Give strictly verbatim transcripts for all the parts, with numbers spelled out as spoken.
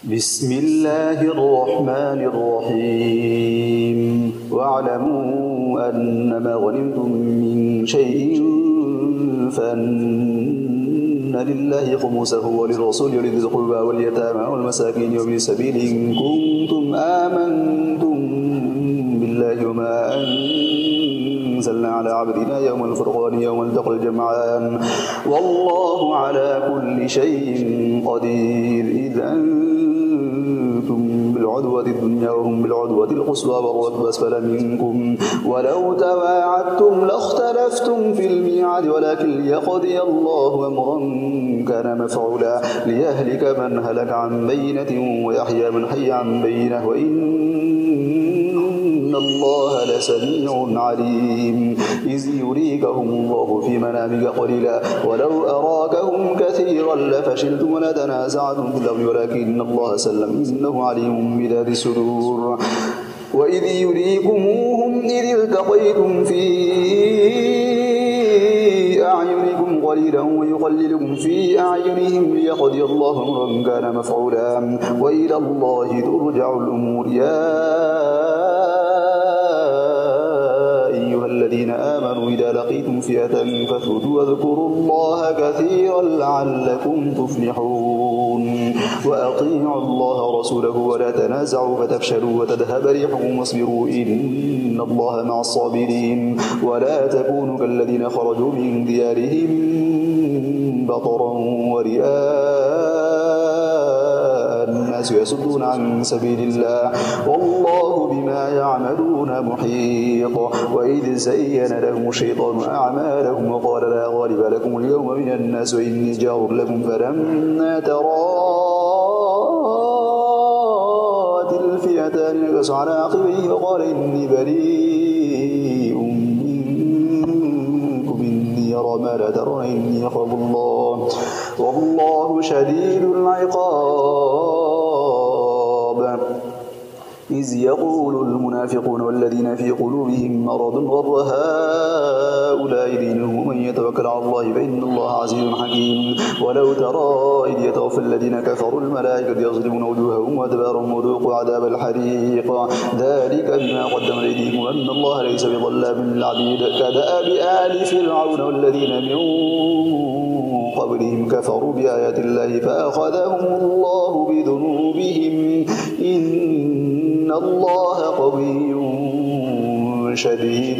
بسم الله الرحمن الرحيم واعلموا أنما غنمتم من شيء فأن لله خمسه وللرسول ولذي القربى واليتامى والمساكين وابن السبيل إن كنتم آمنتم بالله وما أنزلنا على عبدنا يوم الفرقان يوم التقى الجمعان والله على كل شيء قدير إذ أنتم بالعدوة الدنيا وهم بالعدوة القصوى والركب أسفل منكم ولو تواعدتم لاختلفتم في الميعاد ولكن ليقضي الله أمرا كان مفعولا ليهلك من هلك عن بينة ويحيى من حي عن بينة وإن الله لسميع عليم إذ يريكهم الله في منامك قليلا ولو أراكهم كثيرا لفشلتم ولتنازعتم في الأمر ولكن الله سلم إنه عليم بذات الصدور وإذ يريكموهم إذ التقيتم في أعينكم قليلا ويقللكم في أعينهم ليقضي الله أمرا كان مفعولا وإلى الله ترجع الأمور يا أيها الذين آمنوا إذا لقيتم فئة فاثبتوا واذكروا الله كثيرا لعلكم تفلحون وأطيعوا الله ورسوله ولا تنازعوا فتفشلوا وتذهب ريحكم واصبروا إن الله مع الصابرين ولا تكونوا كالذين خرجوا من ديارهم بطرا ورئاء الناس يصدون عن سبيل الله والله بما يعملون محيط وإذ زين لهم الشيطان أعمالهم وقال لا غالب لكم اليوم من الناس وإني جار لكم فلما تراءت الفئتان نكص على عقبيه وقال إني بريء منكم إني أرى ما لا ترون إني أخاف الله والله شديد العقاب إذ يقول المنافقون والذين في قلوبهم مرض غر هؤلاء دينهم ومن يتوكل على الله فإن الله عزيز حكيم ولو ترى إذ يتوفى الذين كفروا الملائكة يظلمون وجوههم وأدبارهم وذوقوا عذاب الحريق ذلك بما قدم أيديكم أن الله ليس بظلام للعبيد كدأب آل فرعون والذين من قبلهم كفروا بآيات الله فأخذهم الله بذنوبهم إن الله قوي شديد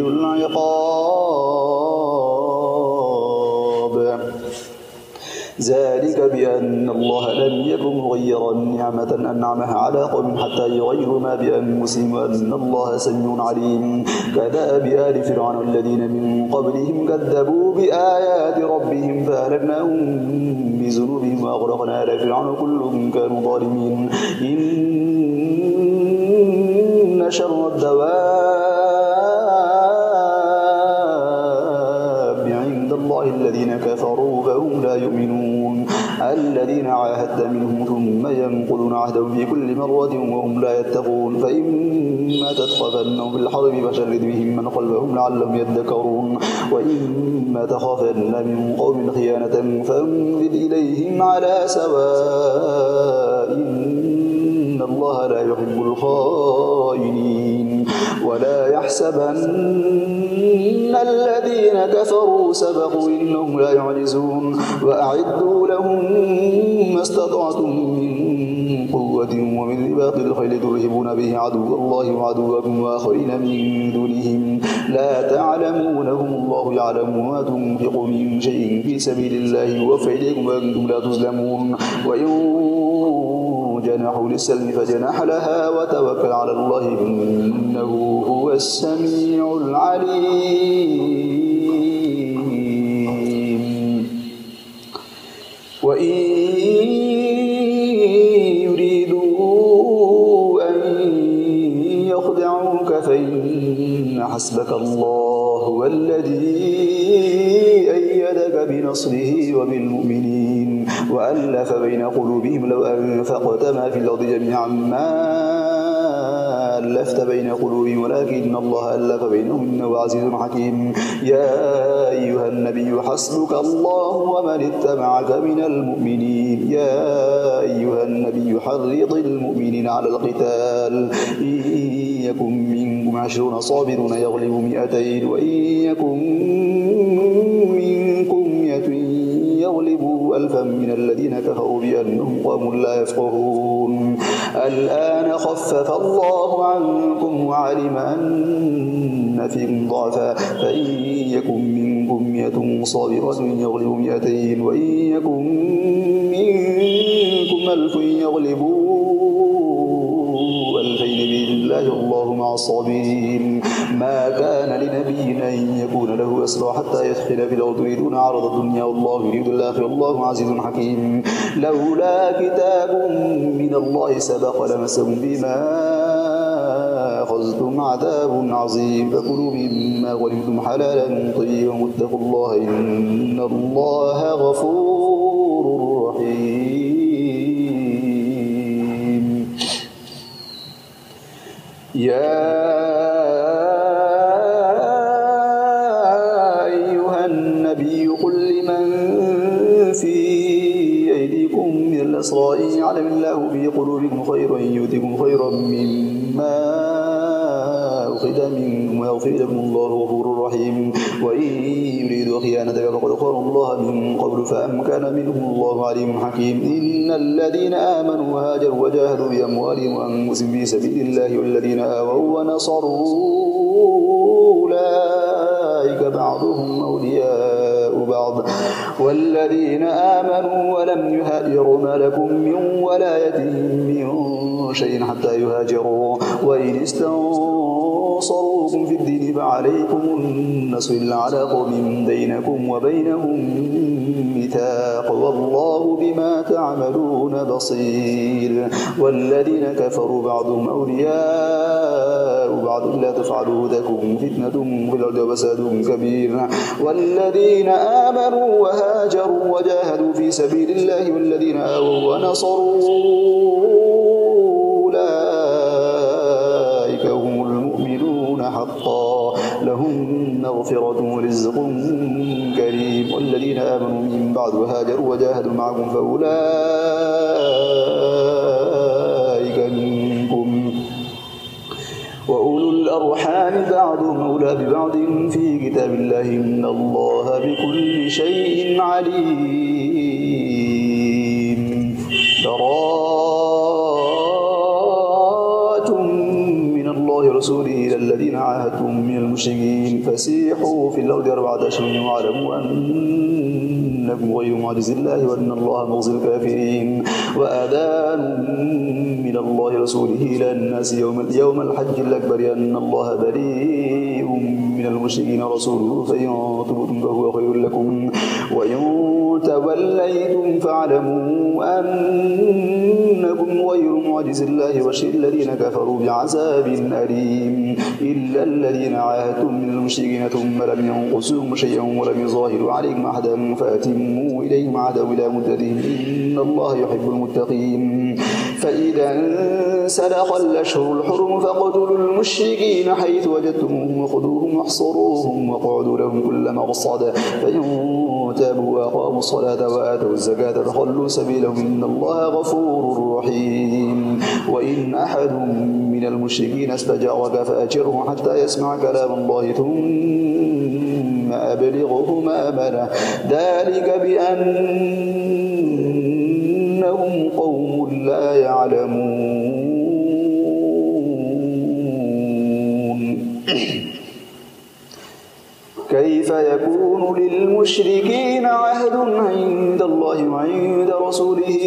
العقاب ذلك بأن الله لم يكن مغيرا نعمة أنعمها على قوم حتى يغيروا ما بأنفسهم وأن الله سميع عليم كدأب آل فرعون والذين من قبلهم كذبوا بآيات ربهم فأهلكناهم بذنوبهم وأغرقنا آل فرعون كلهم كانوا ظالمين إن شر الدواب عند الله الذين كفروا فهم لا يؤمنون الذين عاهدت منهم ثم ينقضون عهدهم في كل مرة وهم لا يتقون فإما تثقفنهم في الحرب فشرد بهم من خلفهم لعلهم يذكرون وإما تخافن من قوم خيانة فانبذ إليهم على سواء إن الله لا يحب الخائنين ولا يحسبن الذين كفروا سبقوا إنهم لا يعجزون وأعدوا لهم ما استطعتم من قوة ومن رباط الخيل ترهبون به عدو الله وعدوكم وآخرين من دونهم لا تعلمونهم الله يعلم ما تنفقوا من شيء في سبيل الله يوفى إليكم وأنتم لا تظلمون وإن جنحوا للسلم فجنح لها وتوكل على الله إنه هو السميع العليم وإن يريدوا أن يخدعوك فإن حسبك الله هو الذي أيدك بنصره وبالمؤمنين وألف بين قلوبهم لو أنفقت ما في الأرض جميعا ما ألفت بين قلوبهم ولكن الله ألف بينهم إنه عزيز حكيم. يا أيها النبي حسبك الله ومن اتبعك من المؤمنين. يا أيها النبي حرض المؤمنين على القتال إن يكن منكم عشرون صابرون يغلبوا مئتين وإن يكن منكم مئة يغلبوا ألفا من الذين كفروا بأنهم قوم لا يفقهون. الآن خفف الله عنكم وعلم أن فيكم ضعفا فإن يكن منكم مئة صابرة يغلبوا مئتين وإن يكن منكم ألف يغلبوا ألفين بإذن الله والله مع الصابرين. ما كان لنبي أن يكون له أسرى حتى يدخل في الأرض يريدون عرض الدنيا والله يريد الآخرة والله عزيز حكيم. لولا كتاب من الله سبق لمسهم بما أخذتم عذاب عظيم فكلوا مما غنمتم حلالا طيبا واتقوا الله إن الله غفور رحيم. يا أيها النبي قل لمن في أيديكم من الأسرى إن يعلم الله في قلوبكم خيرا يؤتكم خيرا مما أخذ منكم ويغفر لكم الله غفور رحيم. وإن يريدوا خيانتك فقد خان الله من قبل فأمكن منهم الله عليم حكيم. إن الذين آمنوا وهاجروا وجاهدوا بأموالهم وأنفسهم في سبيل الله والذين آووا ونصروا أولئك بعضهم أولياء بعض والذين آمنوا ولم يهاجروا ما لكم من ولايتهم من شيء حتى يهاجروا وإن استنصروكم في الدين فعليكم النصر إلا على قوم بينكم وبينهم ميثاق والله بما تعملون بصير. والذين كفروا بعضهم أولياء بعض إلا تفعلوا تكن فتنة في الأرض وفساد كبير. والذين آمنوا وهاجروا وجاهدوا في سبيل الله والذين آووا ونصروا أولئك هم المؤمنون حقا لهم مغفرة ورزق كريم. والذين آمنوا من بعد وهاجروا وجاهدوا معكم فأولئك منكم وأولو الأرحام بعضهم أولى ببعض في كتاب الله إن الله بكل شيء عليم. براءة من الله ورسوله إلى الذين عاهدتم من المشركين فسيحوا في الأرض أربعة أشهر واعلموا أنكم غير معجز الله وأن الله مخزي الكافرين. وآذان من الله ورسوله إلى الناس يوم يوم الحج الأكبر أن الله بريء من المشركين رسوله فإن تبتم فهو خير لكم وإن توليتم فاعلموا أنكم غير معجز الله وبشر الذين كفروا بعذاب أليم. إلا الذين عاهدتم من المشركين ثم لم ينقصوكم شيئا ولم يظاهروا عليكم أحدا فأتموا إليهم عهدهم إلى مدتهم إن الله يحب المتقين. فإذا انسلخ الأشهر الحرم فاقتلوا المشركين حيث وجدتموهم وخذوهم واحصروهم واقعدوا لهم كل مرصد فإن تابوا وأقاموا الصلاة وآتوا الزكاة فخلوا سبيلهم إن الله غفور رحيم. وإن أحد من المشركين استجارك فأجره حتى يسمع كلام الله ثم أبلغه مأمنه ذلك بأنهم قوم لا يعلمون. كيف يكون للمشركين عهد عند الله وعند رسوله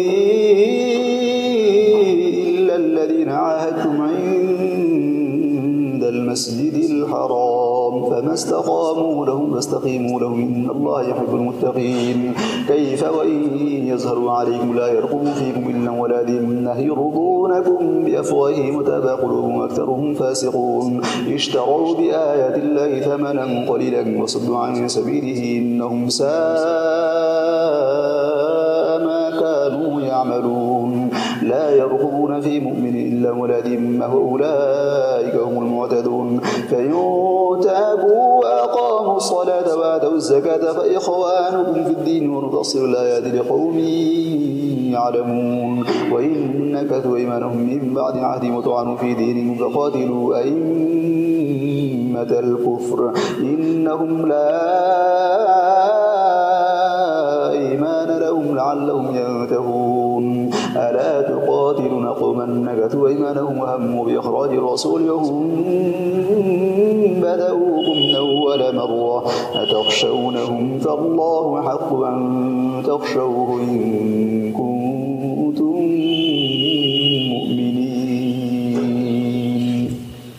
إلا الذين عاهدتم عند المسجد الحرام فما استقاموا لهم فاستقيموا لهم إن الله يحب المتقين. كيف وإن يظهروا عليكم لا يرقبوا فيكم إلا ولا ذمة يرضونكم بأفواههم وتأبى قلوبهم وأكثرهم فاسقون. اشتروا بآيات الله ثمنا قليلا وصدوا عن سبيله إنهم ساء ما يعملون لا يرقبون في مؤمن إلا ولا ذمة وأولئك هم المعتدون فإن تابوا وأقاموا الصلاة وآتوا الزكاة فإخوانكم في الدين ونفصل الآيات لقوم يعلمون وإن نكثوا أيمانهم من بعد عهدهم وطعنوا في دينهم فقاتلوا أئمة الكفر إنهم لا إيمان لهم لعلهم ينتهون ألا تقاتلون قوما نكثوا أيمانهم وهموا بإخراج الرسول وهم بدأوكم أول مرة أتخشونهم فالله حق أن تخشوه إن كنتم مؤمنين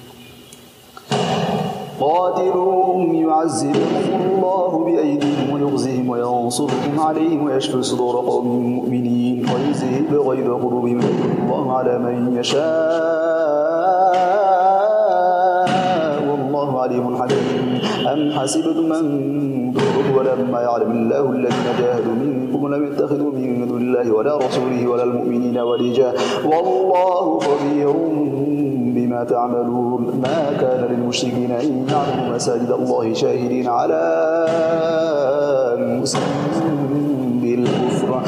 قاتلوهم يعذبهم الله بأيديهم ويخزهم وينصركم عليهم ويشفي صدور قوم مؤمنين ويذهب غيظ قلوبهم ويتوب الله على من يشاء والله عليم حكيم أم حسبتم أن تتركوا ولما يعلم الله الذين جاهدوا منكم ولم يتخذوا من دون الله ولا رسوله ولا المؤمنين وليجا والله خبير بما تعملون ما كان للمشركين أن يعلموا مساجد الله شاهدين على أنفسهم بالكفر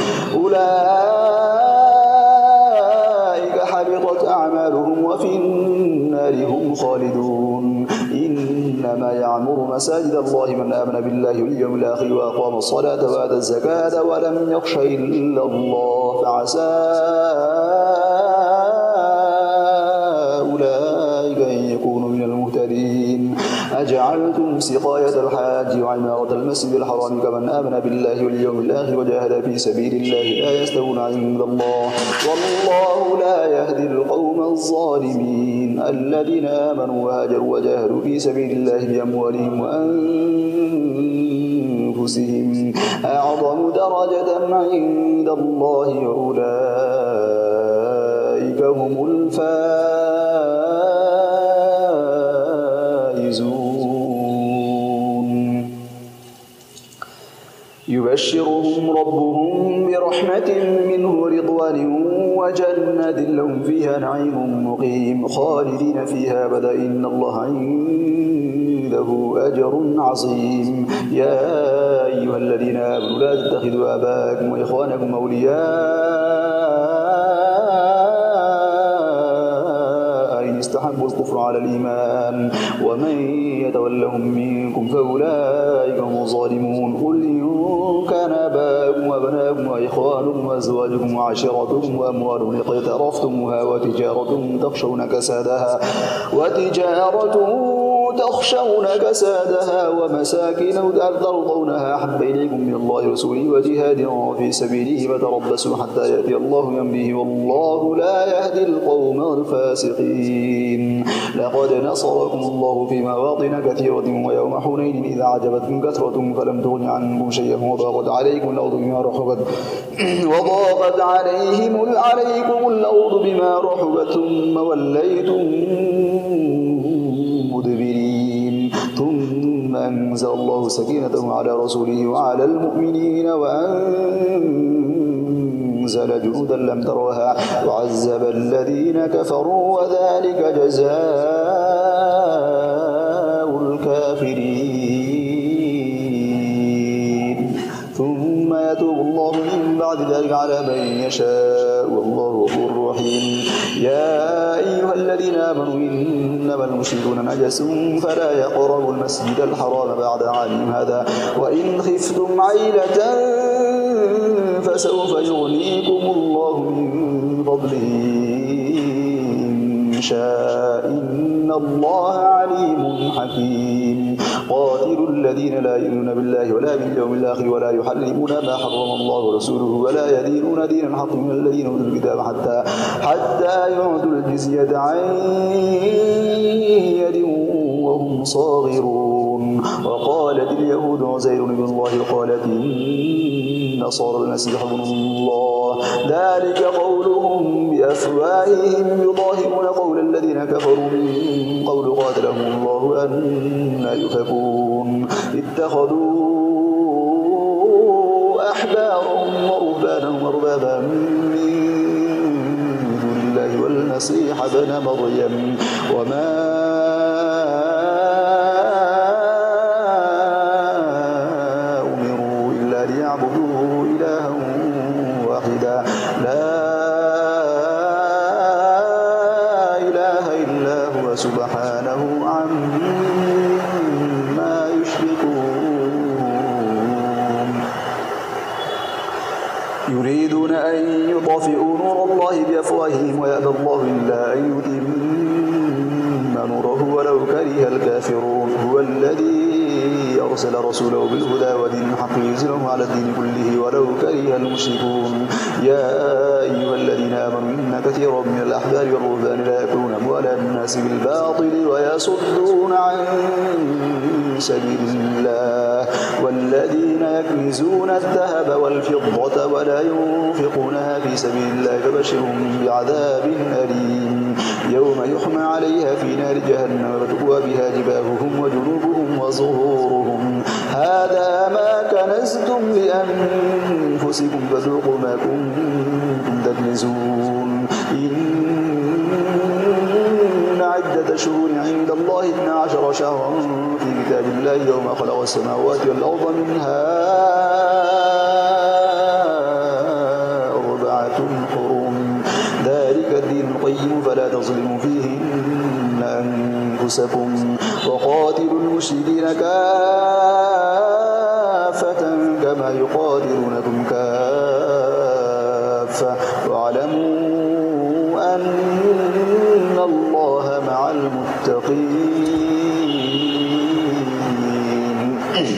أولئك حبطت أعمالهم وفي النار هم خالدون إنما يعمر مساجد الله من آمن بالله واليوم الآخر وأقام الصلاة وآتى الزكاة ولم يخش إلا الله فعسى أولئك أن يكونوا من المهتدين أجعلتم سقاية الحاج وعمارة المسجد الحرام كمن آمن بالله واليوم الآخر وجاهد في سبيل الله لا يستوون عند الله والله لا يهدي القوم الظالمين الذين آمنوا وهاجروا وجاهدوا في سبيل الله بأموالهم وأنفسهم أعظم درجة عند الله وأولئك هم الفائزون يبشرهم ربهم برحمة منه رضوان وجنات لهم فيها نعيم مقيم خالدين فيها أبدا إن الله عنده أجر عظيم يا أيها الذين آمنوا لا تتخذوا آباءكم وإخوانكم أولياء إن استحبوا الكفر على الإيمان ومن يتولهم منكم فأولئك هم الظالمون قل إن كان آباؤكم وأبناؤكم وإخوانكم وأزواجكم وعشيرتكم وأموال اقترفتموها وتجارة تخشون كسادها وتجارة تخشون كسادها ومساكن ترضونها أحب إليكم من الله ورسوله وجهاد في سبيله فتربصوا حتى يأتي الله بأمره والله لا يهدي القوم الفاسقين لقد نصركم الله في مواطن كثيرة ويوم حنين إذا أعجبتكم كثرتكم فلم تغن عنكم شيئا وضاقت عليكم الأرض بما رحبت وضاقت عليهم عليكم الأرض بما رحبت ثم وليتم مدبرين ثم أنزل الله سكينته على رسوله وعلى المؤمنين وأنزل جنودا لم تروها وعذب الذين كفروا وذلك جزاء الكافرين ثم يتوب الله من بعد ذلك على من يشاء والله غفور رحيم يا أيها الذين آمنوا إنما المشركون نجس فلا يقربوا المسجد الحرام بعد عامهم هذا وإن خفتم عيلة فسوف يغنيكم الله من فضله إن شاء إن الله عليم حكيم قاتلوا الذين لا يؤمنون بالله ولا باليوم الآخر ولا يحرمون ما حرم الله ورسوله ولا يدينون دين الحق من الذين أوتوا الكتاب حتى حتى يعطوا الجزية عن يد وهم صاغرون وقالت اليهود عزير بن الله وقالت النصارى المسيح ابن الله ذلك قولهم بأفواههم يضاهئون قول الذين كفروا من قول قاتلهم الله أن يؤفكون اتخذوا أحبارهم ورهبانهم أربابا من والمسيح ابن مريم وما أمروا إلا ليعبدوا إلها واحدا لا إله إلا هو سبحانه عما يشركون يريدون أن يطفئوا نور الله بأفواههم ويأبى الله إلا أن يتم نوره ولو كره الكافرون هو الذي أرسل رسوله بالهدى ودين الحق ليظهره على الدين كله ولو كره المشركون يا أيها الذين آمنوا إن كثيرا من الأحبار والرهبان لا يأكلون أموال الناس بالباطل ويصدون عن سبيل الله والذين يكنزون الذهب والفضة ولا ينفقونها في سبيل الله فبشرهم بعذاب أليم يوم يحمى عليها في نار جهنم وتكوى بها جباههم وجنوبهم وظهورهم هذا ما كنزتم لأنفسكم فذوقوا ما كنتم تكنزون إن عدة شهور عند الله اثنا عشر شهرا في كتاب الله يوم خلق السماوات والأرض منها أربعة حرم ذلك الدين القيم فلا تظلموا فيهن أنفسكم وقاتلوا المشركين كافة كما يقاتلونكم كافة واعلموا أن الله مع المتقين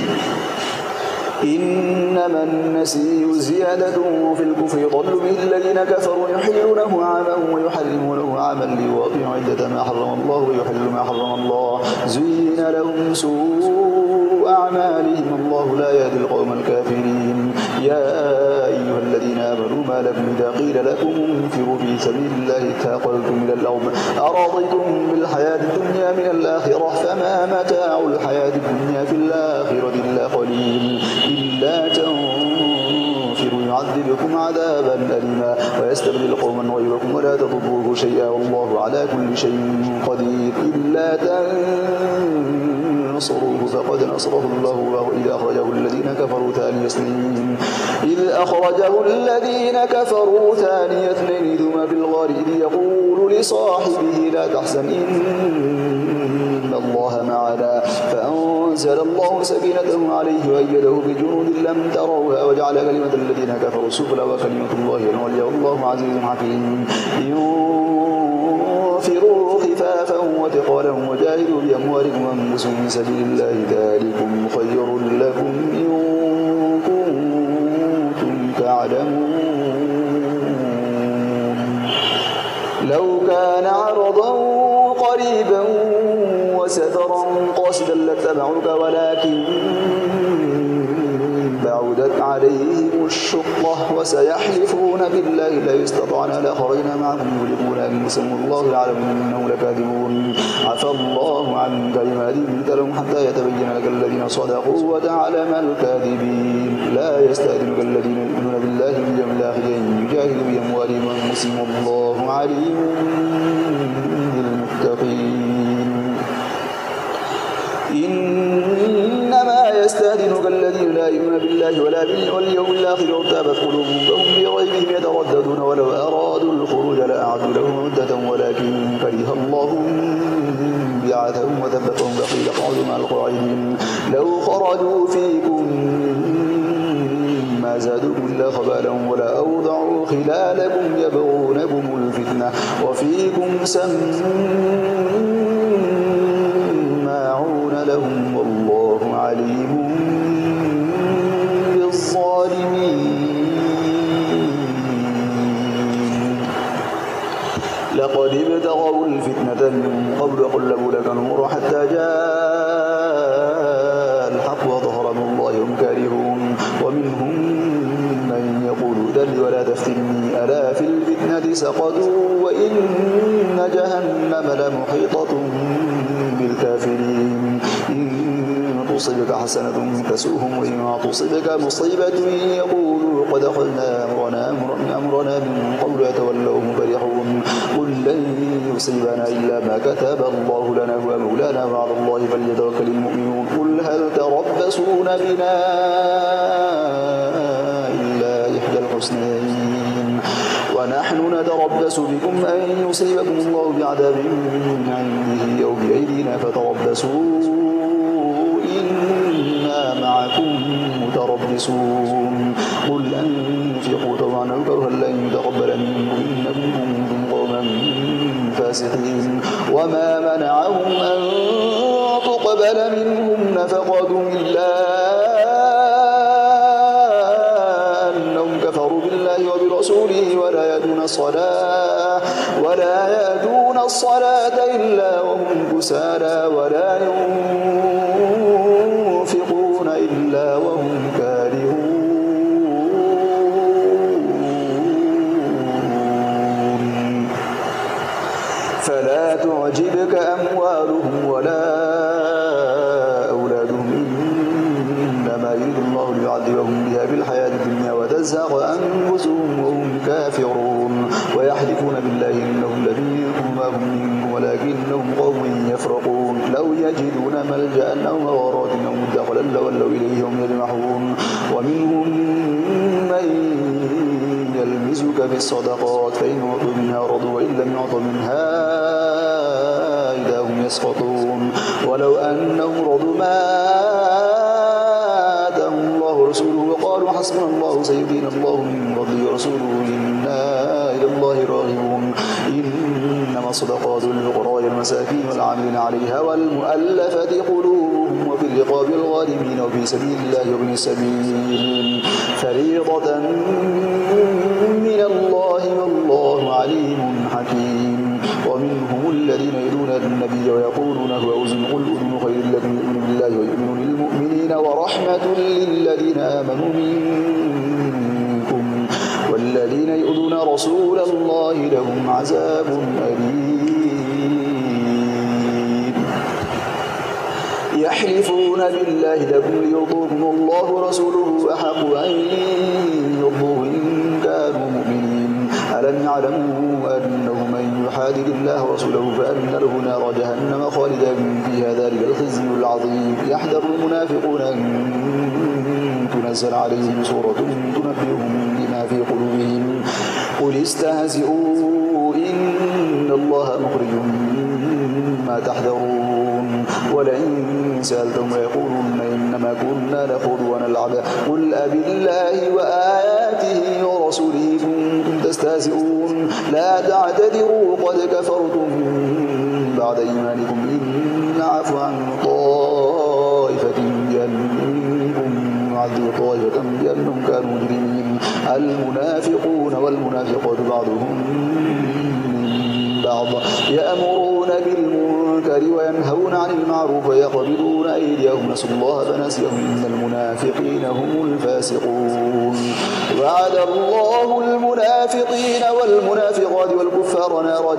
إنما النسيء زيادة في الكفر يضل به الذين كفروا يحلونه عاما ويحرمونه عاما ليواطئوا عدة ما حرم الله ويحل ما حرم الله زين لهم سوء أعمالهم الله لا يهدي القوم الكافرين يا أيها الذين آمنوا ما لكم إذا قيل لكم انفروا في سبيل الله ثاقلتم إلى الأرض أرضيتم بالحياة الدنيا من الآخرة فما متاع الحياة الدنيا في الآخرة إلا قليل إلا تنفروا يعذبكم عذابا أليما ويستبدل قوما غيركم ولا تضروه شيئا والله على كل شيء قدير إلا تنصروه فقد نصره الله إذ أخرجه الذين كفروا ثاني اثنين إذ أخرجه الذين كفروا ثاني اثنين ثم في الغار إذ يقول لصاحبه لا تحزن إن الله معنا فأنزل الله سكينته عليه وأيده بجنود لم تروها وجعل كلمة الذين كفروا السفلى وكلمة الله العليا والله عزيز حكيم ينفروا خفافا وثقالا وجاهدوا بأموالكم وأنفسكم في سبيل الله ذلكم خير لكم إن كنتم تعلمون لو كان عرضا قريبا وسفرا قاصدا لاتبعوك ولكن بعدت عليهم الشقة وسيحلفون بالله لا استطعنا لخرجنا معكم يهلكون أنفسهم والله يعلم إنهم لكاذبون عفى الله عنك لما أذنت لهم حتى يتبين لك الذين صدقوا وتعلم الكاذبين لا يستأذنك الذين يؤمنون بالله واليوم الآخر أن يجاهدوا بأموالهم وأنفسهم والله عليم بالمتقين إنما يستأذنك الذين لا يؤمنون بالله ولا واليوم الآخر وارتابت قلوبهم فهم بريبهم يترددون ولو أرادوا الخروج لأعدوا له عدة ولكن كره الله بعثهم وثبتهم فقيل اقعدوا مع القاعدين لو خرجوا فيكم ما زادوكم إلا خبالا ولا أوضعوا خلالكم يبغونكم الفتنة وفيكم سماعون لهم والله عليم بالظالمين لقد ابتغوا الفتنة من قبل وقلبوا لك الأمور حتى جاء الحق وظهر أمر الله هم كارهون ومنهم من يقول ذل ولا تفتني ألا في الفتنة سقطوا وإن جهنم لمحيطة بالكافرين إن تصبك حسنة تسؤهم وإن تصبك مصيبة يقولوا قد أخذنا أمرنا أمرنا من قبل يتولوا فرحون قل لن يصيبنا إلا ما كتب الله لنا هو مولانا وعلى الله فليتوكل المؤمنون قل هل تربصون بنا إلا إحدى الحسنيين ونحن نتربص بكم أن يصيبكم الله بعذاب من عنده أو بأيدينا فتربصوا إنا معكم متربصون قل أنفقوا طوعا أو كرها لن يتقبل منكم إنكم كنتم قوما فاسقين وما منعهم أن تقبل منهم نفقاتهم إلا أنهم كفروا بالله وبرسوله ولا يأتون الصلاة ولا يأتون الصلاة إلا وهم كسالى ولا ينفقون إلا وهم كارهون فلا تعجبك أموالهم ولا أولادهم إنما يريد الله ليعذبهم بها في الحياة الدنيا وتزهق أنفسهم وهم كافرون ويحلفون بالله إنهم لمنكم ما هم منكم ولكنهم قوم يفرقون لو يجدون ملجأ أو مغارات أو مدخلا لولوا إليه هم يجمحون ومنهم من يلمزك في الصدقات فإن أعطوا منها رضوا وإن لم يعطوا منها إذا هم يسخطون ولو أنهم رضوا ما آتاهم الله ورسوله وقالوا حسبنا الله سيؤتينا الله من فضله ورسوله إنا إلى الله راغبون إنما الصدقات للفقراء والمساكين والعاملين عليها والمؤلفة قلوبهم وفي الرقاب الغارمين وفي سبيل الله وابن السبيل فريضة من الله والله عليم حكيم ومنهم الذين يدون النبي ويقولون هو أذن قل أذن خير لكم يؤمن بالله ويؤمن للمؤمنين ورحمة للذين آمنوا منكم والذين يؤذون رسول الله لهم عذاب أليم يحلفون بالله لكم ليرضوكم الله ورسوله أحق أن يرضوه إن كانوا مؤمنين ألم يعلموا أنه من يحادد الله ورسوله فأن له نار جهنم خالدا فيها ذلك الخزي العظيم يحذر المنافقون أن تنزل عليهم سورة تنبئهم بما في قلوبهم قل استهزئوا إن الله مخرج ما تحذرون ولئن سألتم ويقولون إنما كنا نخوض ونلعب قل أبالله وآياته ورسوله كنتم تستهزئون لا تعتذروا قد كفرتم بعد إيمانكم إن نعفو عن طائفة بأنكم نعذب طائفة بأنهم كانوا مجرمين المنافقون والمنافقات بعضهم من بعض يأمرون بالمنكر وينهون عن المعروف ويقبضون أيديهم نسوا الله فنسيهم إن المنافقين هم الفاسقون وعد الله المنافقين والمنافقات والكفار نار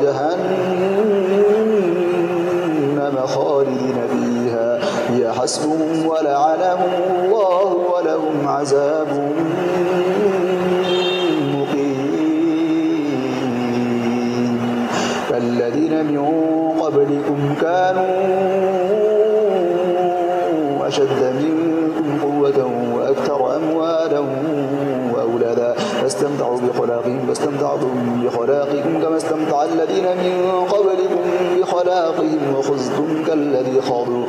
جهنم خالدين فيها هي حسبهم ولعنهم الله ولهم عذاب مقيم فالذين من قبلكم كانوا أشد منكم قوة وأكثر أموالا وأولادا فاستمتعوا بخلاقهم فاستمتعتم بخلاقكم كما استمتع الذين من قبلكم بخلاقهم وخذتم كالذي خاضوا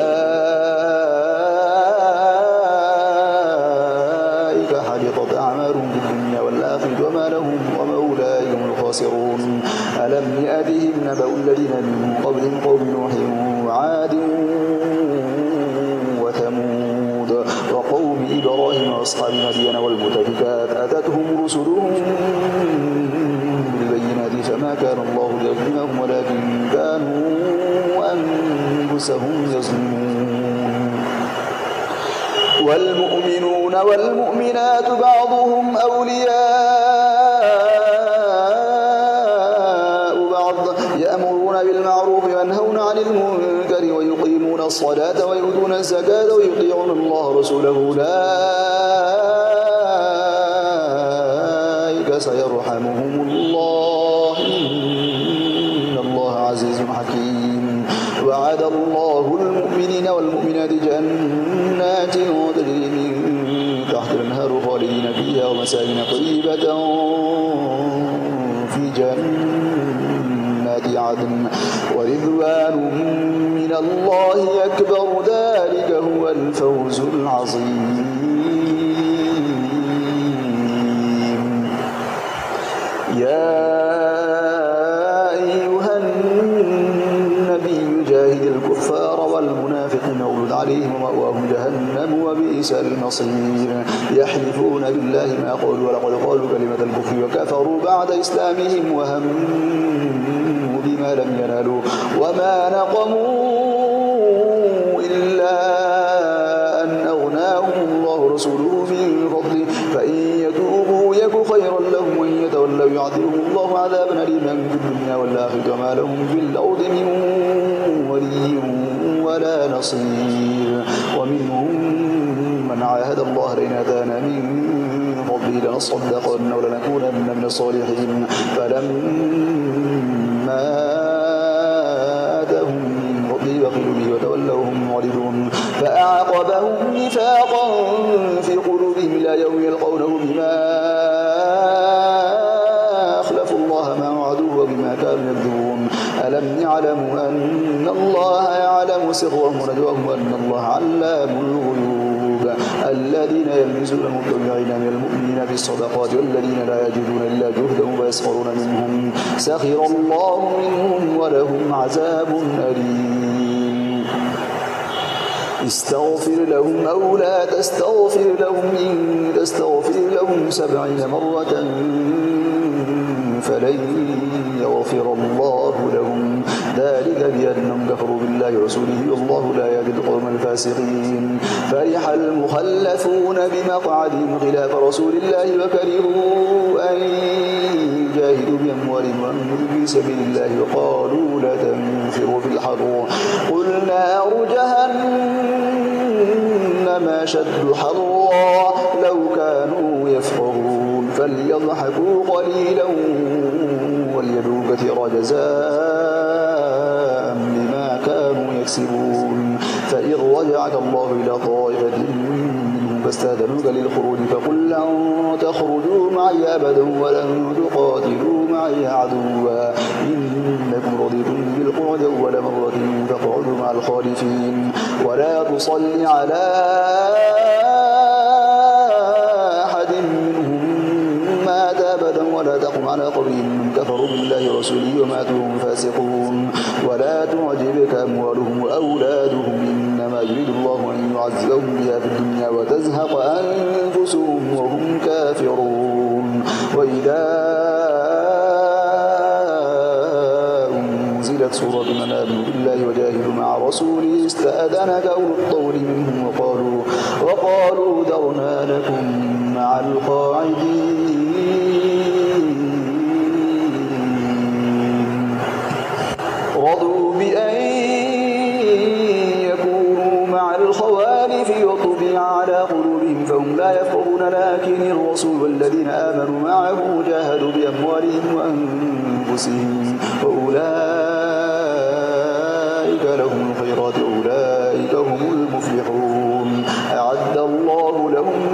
أولئك حبطت أعمالهم في الدنيا والآخرة وما لهم وما أولئك هم الخاسرون ألم يأتهم نبأ الذين من قبلهم قوم نوح وعاد وثمود وقوم إبراهيم وأصحاب مدين والمؤتفكات أتتهم رسلهم بالبينات فما كان الله ليظلمهم ولكن كانوا أنفسهم يظلمون والمؤمنون والمؤمنات بعضهم أولياء بعض يأمرون بالمعروف وينهون عن المنكر ويقيمون الصلاة ويؤتون الزكاة ويطيعون الله ورسوله أولئك سيرحمهم الله إن الله عزيز حكيم. وعد الله المؤمنين والمؤمنات جنات تجري من تحت الأنهار خالدين فيها ومساكن طيبة في جنات عدن ورضوان من الله أكبر ذلك هو الفوز العظيم. يا أيها النبي جاهد الكفار والمنافقين واغلظ عليهم ومأواهم جهنم وبئس المصير. يحلفون بالله ما قالوا ولقد قالوا كلمة الكفر وكفروا بعد إسلامهم وهموا بما لم ينالوا وما نقموا إلا أن أغناهم الله ورسوله من فضله فإن يتوبوا يك خيرا لهم وإن يتولوا يعذبهم الله عذابا أليما في الدنيا والآخرة وما لهم في الأرض من ولي ولا نصير. ومنهم من عاهد الله لئن آتانا من فضله لنصدقن ولنكونن من الصالحين فلما آتاهم من فضله بخلوا به وتولوا هم معرضون فأعقبهم نفاقا في قلوبهم إلى يوم يلقونه بما أخلفوا الله ما وعدوه وبما كانوا يكذبون. ألم يعلموا أن الله يعلم سرهم ونجواهم وأن الله علام الغيوب. الذين يلمزون المتبعين من المؤمنين في الصدقات والذين لا يجدون إلا جهدهم ويسخرون منهم سخر الله منهم ولهم عذاب أليم. استغفر لهم أو لا تستغفر لهم إن تستغفر لهم سبعين مرة فلن يغفر الله لهم ذلك بأنهم كفروا بالله ورسوله والله لا يهدي القوم الفاسقين. فرح المخلفون بمقعدهم خلاف رسول الله وكرهوا أن يجاهدوا بأموالهم وأنفسهم في سبيل الله وقالوا لا تنفروا في الحر قل نار جهنم أشد حرا لو كانوا يفقهون فليضحكوا قليلا وليبكوا كثيرا جزاء بما كانوا يكسبون. فإن رجعك الله إلى طائفة منهم فاستأذنوك للخروج فقل لن تخرجوا معي أبدا ولن تقاتلوا معي عدوا إنكم رضيتم بالقعود أول مرة فاقعدوا مع الخالفين ولا تصل على أحد منهم مات أبدا ولا تقم على قبرهم كفروا بالله ورسوله وماتوا وهم فاسقون. ولا تعجبك أموالهم وأولادهم إنما يريد الله أن يعذبهم بها في الدنيا وتزهق أنفسهم وهم كافرون. وإذا أنزلت سورة من آمنوا بالله وجاهدوا مع رسوله استأذنك أولو الطول منهم وقالوا وقالوا ذرنا لكم مع القاعدين. رضوا بأن يكونوا مع الخوالف وطبع على قلوبهم فهم لا يفقهون لكن الرسول والذين آمنوا معه جاهدوا بأموالهم وأنفسهم وأولئك لهم الخيرات أولئك هم المفلحون. أعد الله لهم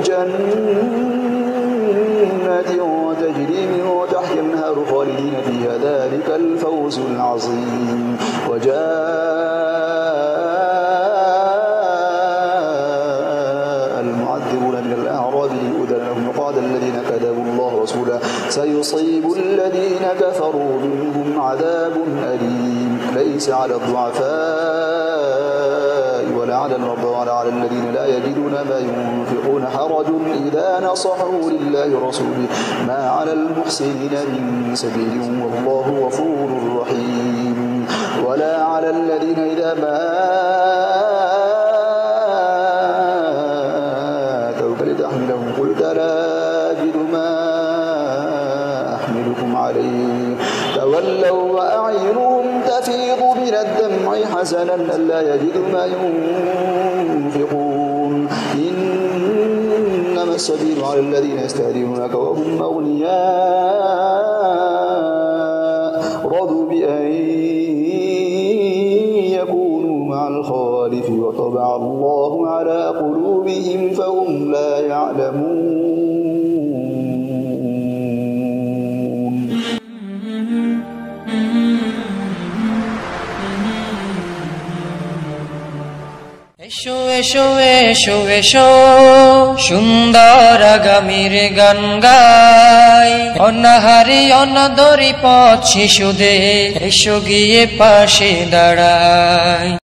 جنات تجري من تحتها الأنهار خالدين فيها ذلك الفوز العظيم. وجاء المعذبون من الأعراب ليؤذن لهم وقال الذين كذبوا الله ورسوله سيصيب الذين كفروا منهم عذاب أليم. ليس على الضعفاء ولا على المرضى ولا على الذين لا يجدون ما ينفقون حرج إذا نصحوا لله ورسوله ما على المحسنين من سبيل والله غفور رحيم. ولا على الذين إذا ما آتوك لتحملهم قلت لا أجد ما أحملكم عليه تولوا وأعينهم تفيض من الدمع حسنا ألا يجدوا ما ينفقون. إنما السبيل على الذين يستهزئونك وهم أغنياء رضوا بأن يكونوا مع الخوالف وطبع الله على قلوبهم فهم لا يعلمون এসো এসো এসো এসো সুন্দর আগামীর গান গাই অনাহারি অনাদরি পথ শিশুদের এসো গিয়ে পাশে দাঁড়াই।